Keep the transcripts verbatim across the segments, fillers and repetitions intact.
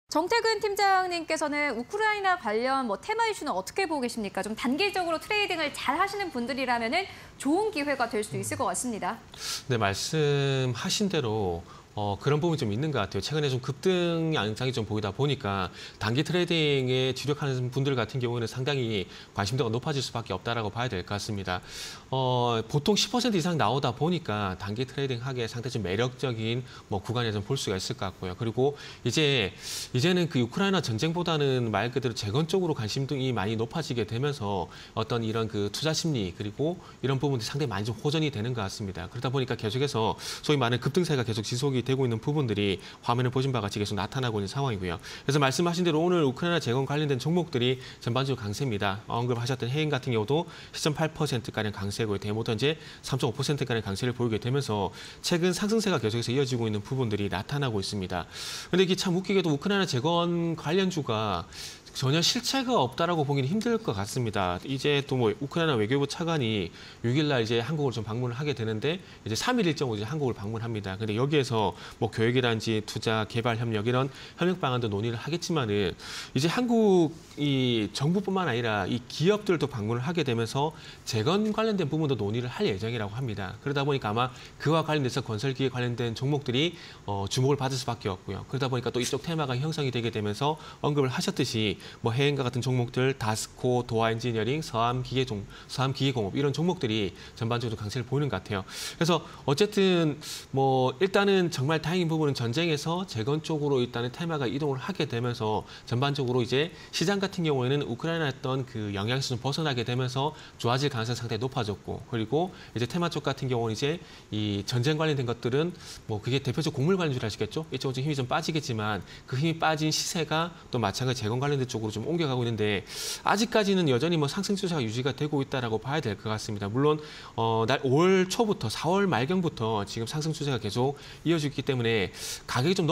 정태근 팀장님께서는 우크라이나 관련 뭐 테마 이슈는 어떻게 보고 계십니까? 좀 단기적으로 트레이딩을 잘 하시는 분들이라면은 좋은 기회가 될 수 있을 것 같습니다. 네, 말씀하신 대로 어, 그런 부분이 좀 있는 것 같아요. 최근에 좀 급등 양상이 좀 보이다 보니까 단기 트레이딩에 주력하는 분들 같은 경우에는 상당히 관심도가 높아질 수밖에 없다라고 봐야 될 것 같습니다. 어, 보통 십 퍼센트 이상 나오다 보니까 단기 트레이딩 하기에 상당히 좀 매력적인 뭐 구간에 좀 볼 수가 있을 것 같고요. 그리고 이제 이제는 그 우크라이나 전쟁보다는 말 그대로 재건 쪽으로 관심이 많이 높아지게 되면서 어떤 이런 그 투자 심리 그리고 이런 부분들이 상당히 많이 좀 호전이 되는 것 같습니다. 그러다 보니까 계속해서 소위 말하는 급등세가 계속 지속이 되고 있는 부분들이 화면에 보신 바와 같이 계속 나타나고 있는 상황이고요. 그래서 말씀하신 대로 오늘 우크라이나 재건 관련된 종목들이 전반적으로 강세입니다. 언급하셨던 해인 같은 경우도 십 점 팔 퍼센트가량 강세고요. 대모도 이제 삼 점 오 퍼센트가량 강세를 보이게 되면서 최근 상승세가 계속해서 이어지고 있는 부분들이 나타나고 있습니다. 그런데 이게 참 웃기게도 우크라이나 재건 관련주가 전혀 실체가 없다라고 보기는 힘들 것 같습니다. 이제 또 뭐 우크라이나 외교부 차관이 육 일 날 이제 한국을 좀 방문을 하게 되는데 이제 삼 일 일정으로 이제 한국을 방문합니다. 근데 여기에서 뭐 교육이란지 투자, 개발 협력 이런 협력 방안도 논의를 하겠지만은 이제 한국 이 정부뿐만 아니라 이 기업들도 방문을 하게 되면서 재건 관련된 부분도 논의를 할 예정이라고 합니다. 그러다 보니까 아마 그와 관련돼서 건설기에 관련된 종목들이 어, 주목을 받을 수밖에 없고요. 그러다 보니까 또 이쪽 테마가 형성이 되게 되면서 언급을 하셨듯이 뭐 해인과 같은 종목들, 다스코, 도화엔지니어링, 서암기계종, 서암기계공업 이런 종목들이 전반적으로 강세를 보이는 것 같아요. 그래서 어쨌든 뭐 일단은 정말 다행인 부분은 전쟁에서 재건 쪽으로 일단은 테마가 이동을 하게 되면서 전반적으로 이제 시장 같은 경우에는 우크라이나 했던 그 영향에서 좀 벗어나게 되면서 좋아질 가능성이 상당히 높아졌고 그리고 이제 테마 쪽 같은 경우는 이제 이 전쟁 관련된 것들은 뭐 그게 대표적 곡물 관련주를 아시겠죠? 이쪽은 좀 힘이 좀 빠지겠지만 그 힘이 빠진 시세가 또 마찬가지 재건 관련된 쪽으로 좀 옮겨가고 있는데 아직까지는 여전히 뭐 상승 추세가 유지가 되고 있다라고 봐야 될 것 같습니다. 물론 어, 날 오월 초부터 사월 말경부터 지금 상승 추세가 계속 이어지고 있기 때문에 가격이 좀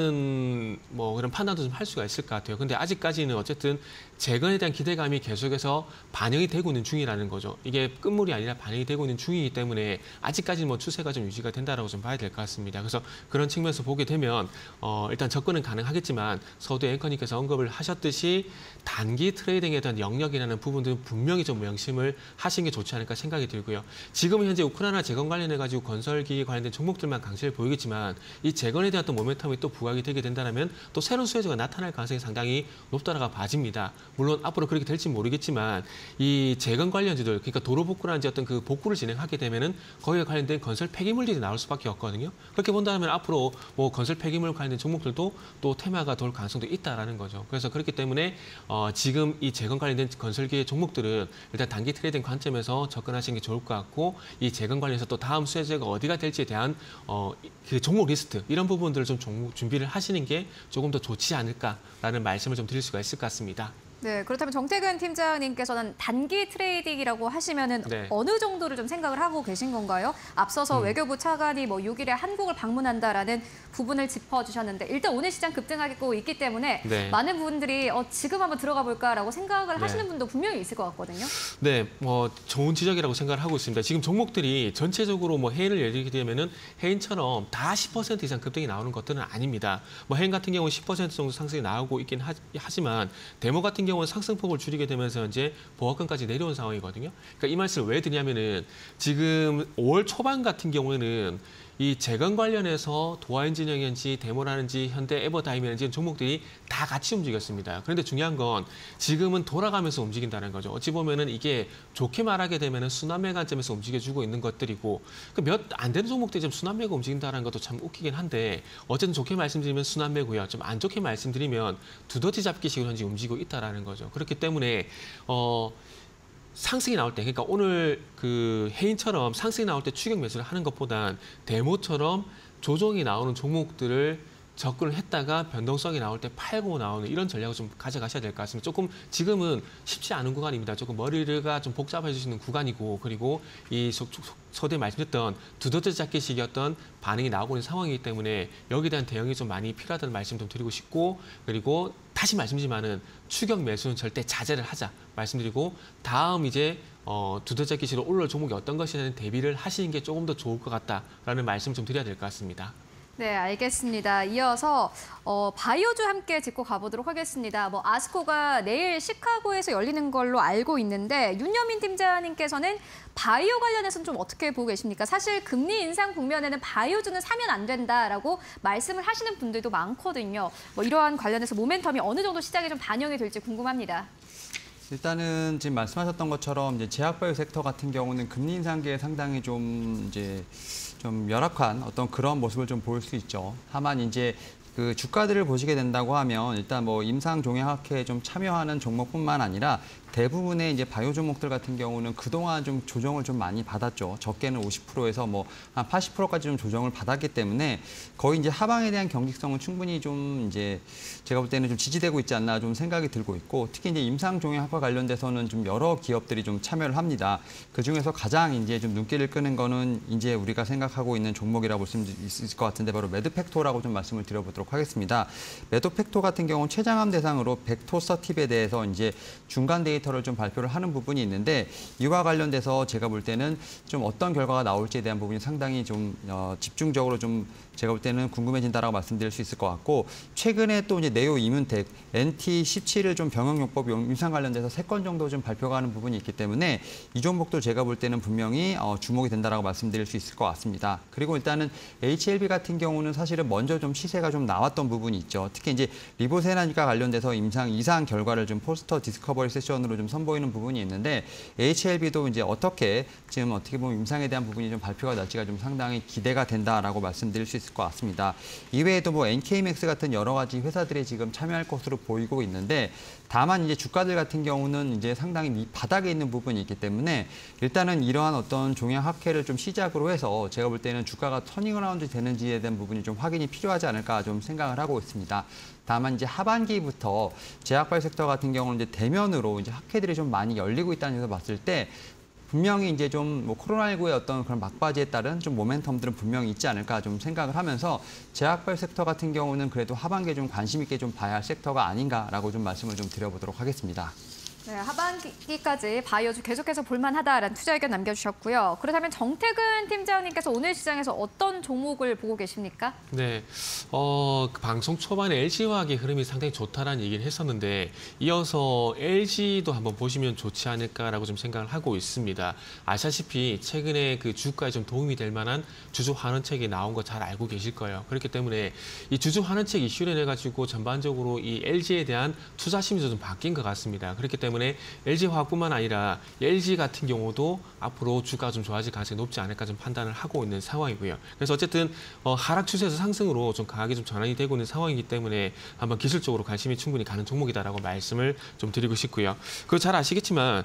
높다라는 뭐 그런 판단도 좀 할 수가 있을 것 같아요. 근데 아직까지는 어쨌든 재건에 대한 기대감이 계속해서 반영이 되고 있는 중이라는 거죠. 이게 끝물이 아니라 반영이 되고 있는 중이기 때문에 아직까지는 뭐 추세가 좀 유지가 된다라고 좀 봐야 될 것 같습니다. 그래서 그런 측면에서 보게 되면 어, 일단 접근은 가능하겠지만 서두 앵커님께서 언급을 하셨듯이 단기 트레이딩에 대한 영역이라는 부분들은 분명히 좀 명심을 하시는 게 좋지 않을까 생각이 들고요. 지금은 현재 우크라이나 재건 관련해가지고 건설기에 관련된 종목들만 강세를 보이겠지만 이 재건에 대한 또 모멘텀이 또 부각이 되게 된다면 또 새로운 수혜주가 나타날 가능성이 상당히 높다라고 봐집니다. 물론 앞으로 그렇게 될지 모르겠지만 이 재건 관련주들 그러니까 도로 복구라든지 어떤 그 복구를 진행하게 되면은 거기에 관련된 건설 폐기물들이 나올 수밖에 없거든요. 그렇게 본다면 앞으로 뭐 건설 폐기물 관련된 종목들도 또 테마가 돌 가능성도 있다라는 거죠. 그래서 그렇기 때문에 어, 지금 이 재건 관련된 건설기의 종목들은 일단 단기 트레이딩 관점에서 접근하시는 게 좋을 것 같고 이 재건 관련해서 또 다음 수혜주가 어디가 될지에 대한 어, 그 종목 리스트 이런 부분들을 좀 종목 준비를 하시는 게 조금 더 좋지 않을까라는 말씀을 좀 드릴 수가 있을 것 같습니다. 네, 그렇다면 정태근 팀장님께서는 단기 트레이딩이라고 하시면은 네. 어느 정도를 좀 생각을 하고 계신 건가요? 앞서서 음. 외교부 차관이 뭐 육 일에 한국을 방문한다라는 부분을 짚어주셨는데 일단 오늘 시장 급등하고 있기 때문에 네. 많은 분들이 어, 지금 한번 들어가 볼까라고 생각을 네. 하시는 분도 분명히 있을 것 같거든요. 네, 뭐 좋은 지적이라고 생각을 하고 있습니다. 지금 종목들이 전체적으로 뭐 해인을 예를 들면은 해인처럼 다 십 퍼센트 이상 급등이 나오는 것들은 아닙니다. 뭐 해인 같은 경우는 십 퍼센트 정도 상승이 나오고 있긴 하, 하지만 데모 같은 경우 경우는 상승폭을 줄이게 되면서 이제 보합권까지 내려온 상황이거든요. 그러니까 이 말씀을 왜 드냐면은 지금 오월 초반 같은 경우에는 이 재건 관련해서 도화엔지니어링인지 데모라는지 현대 에버다임이라는지 이런 종목들이 다 같이 움직였습니다. 그런데 중요한 건 지금은 돌아가면서 움직인다는 거죠. 어찌 보면은 이게 좋게 말하게 되면은 순환매 관점에서 움직여주고 있는 것들이고 몇 안 되는 종목들이 좀 순환매가 움직인다는 것도 참 웃기긴 한데 어쨌든 좋게 말씀드리면 순환매고요. 좀 안 좋게 말씀드리면 두더지 잡기식으로 현재 움직이고 있다라는 거죠. 그렇기 때문에 어. 상승이 나올 때, 그러니까 오늘 그 해인처럼 상승이 나올 때 추격 매수를 하는 것보단 데모처럼 조정이 나오는 종목들을 접근을 했다가 변동성이 나올 때 팔고 나오는 이런 전략을 좀 가져가셔야 될 것 같습니다. 조금 지금은 쉽지 않은 구간입니다. 조금 머리가 좀 복잡해지시는 구간이고 그리고 이 서두에 말씀드렸던 두더지 잡기식이었던 반응이 나오고 있는 상황이기 때문에 여기에 대한 대응이 좀 많이 필요하다는 말씀 좀 드리고 싶고 그리고 다시 말씀드리지만은 추격 매수는 절대 자제를 하자 말씀드리고 다음 이제 어, 두더지 잡기식으로 올라올 종목이 어떤 것이냐는 대비를 하시는 게 조금 더 좋을 것 같다라는 말씀 좀 드려야 될 것 같습니다. 네, 알겠습니다. 이어서 어, 바이오주 함께 짚고 가보도록 하겠습니다. 뭐 아스코가 내일 시카고에서 열리는 걸로 알고 있는데 윤여민 팀장님께서는 바이오 관련해서는 좀 어떻게 보고 계십니까? 사실 금리 인상 국면에는 바이오주는 사면 안 된다라고 말씀을 하시는 분들도 많거든요. 뭐 이러한 관련해서 모멘텀이 어느 정도 시장에 좀 반영이 될지 궁금합니다. 일단은 지금 말씀하셨던 것처럼 이제 제약바이오 섹터 같은 경우는 금리 인상기에 상당히 좀 이제 좀 열악한 어떤 그런 모습을 좀 보일 수 있죠. 다만 이제 그 주가들을 보시게 된다고 하면 일단 뭐 임상 종양학회에 좀 참여하는 종목뿐만 아니라 대부분의 이제 바이오 종목들 같은 경우는 그동안 좀 조정을 좀 많이 받았죠. 적게는 오십 퍼센트에서 뭐 한 팔십 퍼센트까지 좀 조정을 받았기 때문에 거의 이제 하방에 대한 경직성은 충분히 좀 이제 제가 볼 때는 좀 지지되고 있지 않나 좀 생각이 들고 있고 특히 이제 임상 종양학과 관련돼서는 좀 여러 기업들이 좀 참여를 합니다. 그 중에서 가장 이제 좀 눈길을 끄는 거는 이제 우리가 생각하고 있는 종목이라고 볼 수 있을 것 같은데 바로 매드팩토라고 좀 말씀을 드려보도록 하겠습니다. 매드팩토 같은 경우는 최장암 대상으로 벡토서팁에 대해서 이제 중간 데이터를 좀 발표를 하는 부분이 있는데 이와 관련돼서 제가 볼 때는 좀 어떤 결과가 나올지에 대한 부분이 상당히 좀 어, 집중적으로 좀 제가 볼 때는 궁금해진다라고 말씀드릴 수 있을 것 같고 최근에 또 이제 네오 이문텍 엔티 십칠을 좀 병역요법 임상 관련돼서 세 건 정도 좀 발표가 하는 부분이 있기 때문에 이 종목도 제가 볼 때는 분명히 어, 주목이 된다라고 말씀드릴 수 있을 것 같습니다. 그리고 일단은 에이치엘비 같은 경우는 사실은 먼저 좀 시세가 좀 나왔던 부분이 있죠. 특히 이제 리보세라니까 관련돼서 임상 이상 결과를 좀 포스터 디스커버리 세션으로 좀 선보이는 부분이 있는데 에이치엘비도 이제 어떻게 지금 어떻게 보면 임상에 대한 부분이 좀 발표가 날지가 좀 상당히 기대가 된다라고 말씀드릴 수 있을 것 같습니다. 이외에도 뭐 엔케이맥스 같은 여러 가지 회사들이 지금 참여할 것으로 보이고 있는데 다만 이제 주가들 같은 경우는 이제 상당히 바닥에 있는 부분이 있기 때문에 일단은 이러한 어떤 종양 학회를 좀 시작으로 해서 제가 볼 때는 주가가 터닝어라운드 되는지에 대한 부분이 좀 확인이 필요하지 않을까 좀 생각을 하고 있습니다. 다만 이제 하반기부터 제약바이오 섹터 같은 경우는 이제 대면으로 이제 학회들이 좀 많이 열리고 있다는 점에서 봤을 때 분명히 이제 좀 뭐 코로나십구의 어떤 그런 막바지에 따른 좀 모멘텀들은 분명히 있지 않을까 좀 생각을 하면서 제약바이오 섹터 같은 경우는 그래도 하반기에 좀 관심 있게 좀 봐야 할 섹터가 아닌가라고 좀 말씀을 좀 드려보도록 하겠습니다. 네, 하반기까지 바이오주 계속해서 볼만하다라는 투자 의견 남겨주셨고요. 그렇다면 정태근 팀장님께서 오늘 시장에서 어떤 종목을 보고 계십니까? 네, 어, 그 방송 초반에 엘지화학의 흐름이 상당히 좋다라는 얘기를 했었는데 이어서 엘지도 한번 보시면 좋지 않을까라고 좀 생각을 하고 있습니다. 아시다시피 최근에 그 주가에 좀 도움이 될 만한 주주 환원책이 나온 거 잘 알고 계실 거예요. 그렇기 때문에 이 주주 환원책 이슈를 내 가지고 전반적으로 이 엘지에 대한 투자 심리도 좀 바뀐 것 같습니다. 그렇기 때문에 엘지화학뿐만 아니라 엘지 같은 경우도 앞으로 주가가 좀 좋아질 가능성이 높지 않을까 좀 판단을 하고 있는 상황이고요. 그래서 어쨌든 어, 하락 추세에서 상승으로 좀 강하게 좀 전환이 되고 있는 상황이기 때문에 한번 기술적으로 관심이 충분히 가는 종목이다라고 말씀을 좀 드리고 싶고요. 그리고 잘 아시겠지만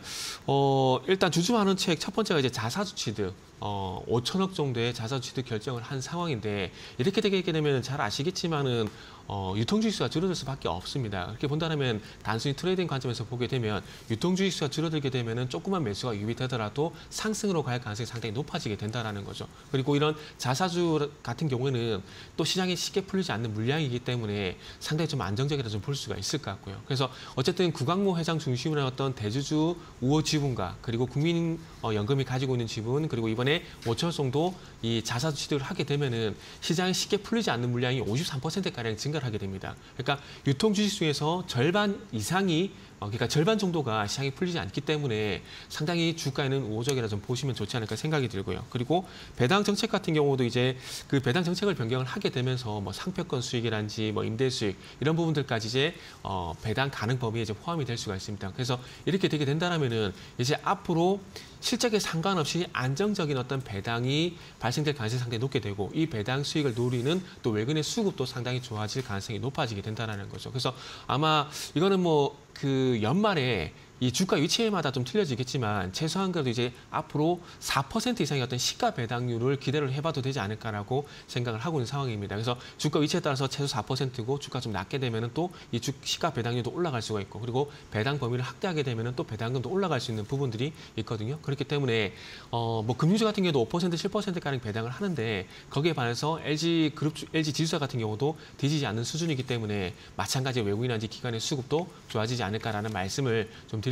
어, 일단 주주 환원책 첫 번째가 이제 자사주 취득. 어, 오천억 정도의 자사주 취득 결정을 한 상황인데 이렇게 되게 되면 잘 아시겠지만은 어, 유통주식수가 줄어들 수밖에 없습니다. 그렇게 본다면 단순히 트레이딩 관점에서 보게 되면 유통주식수가 줄어들게 되면은 조그만 매수가 유입되더라도 상승으로 갈 가능성이 상당히 높아지게 된다라는 거죠. 그리고 이런 자사주 같은 경우에는 또 시장이 쉽게 풀리지 않는 물량이기 때문에 상당히 좀 안정적이라 좀 볼 수가 있을 것 같고요. 그래서 어쨌든 구광모 회장 중심으로 한 어떤 대주주 우호 지분과 그리고 국민연금이 가지고 있는 지분 그리고 이번에 오천억 정도 이 자사주 취득을 하게 되면은 시장이 쉽게 풀리지 않는 물량이 오십삼 퍼센트가량 증가 하게 됩니다. 그러니까 유통 주식 중에서 절반 이상이 어, 그러니까 절반 정도가 시장이 풀리지 않기 때문에 상당히 주가에는 우호적이라 좀 보시면 좋지 않을까 생각이 들고요. 그리고 배당 정책 같은 경우도 이제 그 배당 정책을 변경을 하게 되면서 뭐 상표권 수익이란지 뭐 임대 수익 이런 부분들까지 이제 어, 배당 가능 범위에 이제 포함이 될 수가 있습니다. 그래서 이렇게 되게 된다라면은 이제 앞으로 실적에 상관없이 안정적인 어떤 배당이 발생될 가능성이 상당히 높게 되고 이 배당 수익을 노리는 또 외근의 수급도 상당히 좋아질 가능성이 높아지게 된다는 거죠. 그래서 아마 이거는 뭐 그 연말에 이 주가 위치마다 좀 틀려지겠지만 최소한 그래도 이제 앞으로 사 퍼센트 이상의 어떤 시가 배당률을 기대를 해봐도 되지 않을까라고 생각을 하고 있는 상황입니다. 그래서 주가 위치에 따라서 최소 사 퍼센트고 주가 좀 낮게 되면은 또 이 시가 배당률도 올라갈 수가 있고 그리고 배당 범위를 확대하게 되면은 또 배당금도 올라갈 수 있는 부분들이 있거든요. 그렇기 때문에 어 뭐 금융주 같은 경우도 오 퍼센트, 칠 퍼센트 가량 배당을 하는데 거기에 반해서 엘지 그룹 엘지 지주사 같은 경우도 뒤지지 않는 수준이기 때문에 마찬가지 외국인한지 기관의 수급도 좋아지지 않을까라는 말씀을 좀 드릴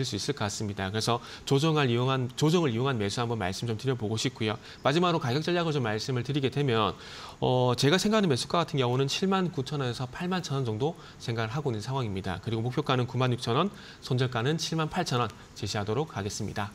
드릴 수 있을 것 같습니다. 그래서 조정을 이용한 조정을 이용한 매수 한번 말씀 좀 드려보고 싶고요. 마지막으로 가격 전략을 좀 말씀을 드리게 되면 어, 제가 생각하는 매수가 같은 경우는 칠만 구천 원에서 팔만 천 원 정도 생각을 하고 있는 상황입니다. 그리고 목표가는 구만 육천 원, 손절가는 칠만 팔천 원 제시하도록 하겠습니다.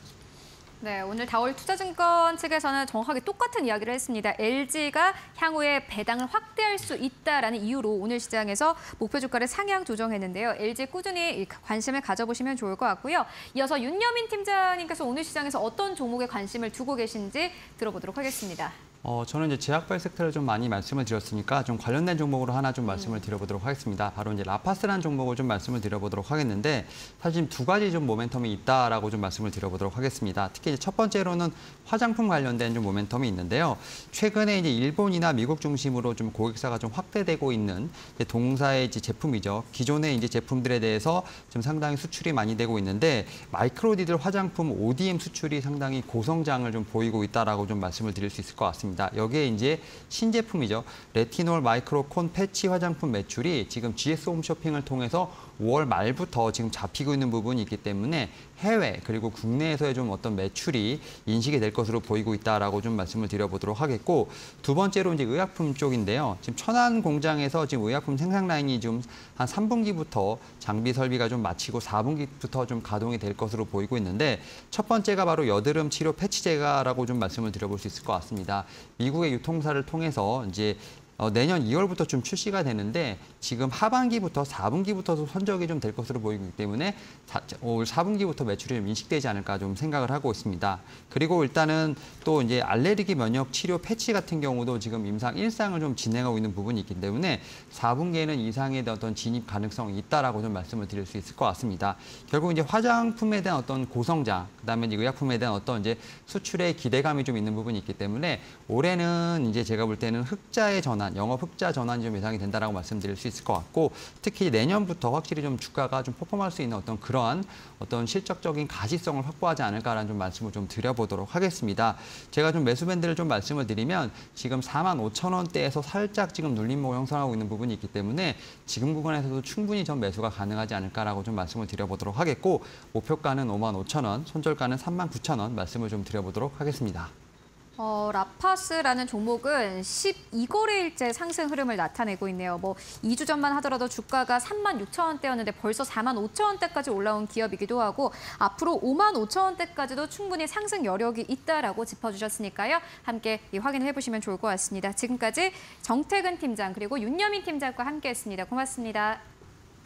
네, 오늘 다올 투자증권 측에서는 정확하게 똑같은 이야기를 했습니다. 엘지가 향후에 배당을 확대할 수 있다라는 이유로 오늘 시장에서 목표 주가를 상향 조정했는데요. 엘지 꾸준히 관심을 가져보시면 좋을 것 같고요. 이어서 윤여민 팀장님께서 오늘 시장에서 어떤 종목에 관심을 두고 계신지 들어보도록 하겠습니다. 어, 저는 이제 제약바이오 섹터를 좀 많이 말씀을 드렸으니까 좀 관련된 종목으로 하나 좀 말씀을 드려보도록 하겠습니다. 바로 이제 라파스라는 종목을 좀 말씀을 드려보도록 하겠는데 사실 두 가지 좀 모멘텀이 있다라고 좀 말씀을 드려보도록 하겠습니다. 특히 이제 첫 번째로는 화장품 관련된 좀 모멘텀이 있는데요. 최근에 이제 일본이나 미국 중심으로 좀 고객사가 좀 확대되고 있는 이제 동사의 이제 제품이죠. 기존의 이제 제품들에 대해서 좀 상당히 수출이 많이 되고 있는데 마이크로니들 화장품 오디엠 수출이 상당히 고성장을 좀 보이고 있다라고 좀 말씀을 드릴 수 있을 것 같습니다. 여기에 이제 신제품이죠. 레티놀 마이크로콘 패치 화장품 매출이 지금 지에스 홈쇼핑을 통해서 오월 말부터 지금 잡히고 있는 부분이 있기 때문에 해외 그리고 국내에서의 좀 어떤 매출이 인식이 될 것으로 보이고 있다라고 좀 말씀을 드려보도록 하겠고 두 번째로 이제 의약품 쪽인데요. 지금 천안 공장에서 지금 의약품 생산 라인이 좀 한 삼 분기부터 장비 설비가 좀 마치고 사 분기부터 좀 가동이 될 것으로 보이고 있는데 첫 번째가 바로 여드름 치료 패치제가라고 좀 말씀을 드려볼 수 있을 것 같습니다. 미국의 유통사를 통해서 이제 어, 내년 이월부터 좀 출시가 되는데 지금 하반기부터 사 분기부터도 선적이 좀 될 것으로 보이기 때문에 사, 올 사 분기부터 매출이 좀 인식되지 않을까 좀 생각을 하고 있습니다. 그리고 일단은 또 이제 알레르기 면역 치료 패치 같은 경우도 지금 임상 일 상을 좀 진행하고 있는 부분이 있기 때문에 사 분기에는 이상의 어떤 진입 가능성이 있다라고 좀 말씀을 드릴 수 있을 것 같습니다. 결국 이제 화장품에 대한 어떤 고성장, 그다음에 이제 의약품에 대한 어떤 이제 수출의 기대감이 좀 있는 부분이 있기 때문에 올해는 이제 제가 볼 때는 흑자의 전환 영업 흑자 전환이 좀 예상이 된다라고 말씀드릴 수 있을 것 같고 특히 내년부터 확실히 좀 주가가 좀 퍼폼할 수 있는 어떤 그러한 어떤 실적적인 가시성을 확보하지 않을까라는 좀 말씀을 좀 드려보도록 하겠습니다. 제가 좀 매수 밴드를 좀 말씀을 드리면 지금 사만 오천 원대에서 살짝 지금 눌림목 형성하고 있는 부분이 있기 때문에 지금 구간에서도 충분히 전 매수가 가능하지 않을까라고 좀 말씀을 드려보도록 하겠고 목표가는 오만 오천 원, 손절가는 삼만 구천 원 말씀을 좀 드려보도록 하겠습니다. 어, 라파스라는 종목은 십이 거래일째 상승 흐름을 나타내고 있네요. 뭐 이 주 전만 하더라도 주가가 삼만 육천 원대였는데 벌써 사만 오천 원대까지 올라온 기업이기도 하고 앞으로 오만 오천 원대까지도 충분히 상승 여력이 있다라고 짚어주셨으니까요. 함께 확인을 해보시면 좋을 것 같습니다. 지금까지 정태근 팀장 그리고 윤여민 팀장과 함께했습니다. 고맙습니다.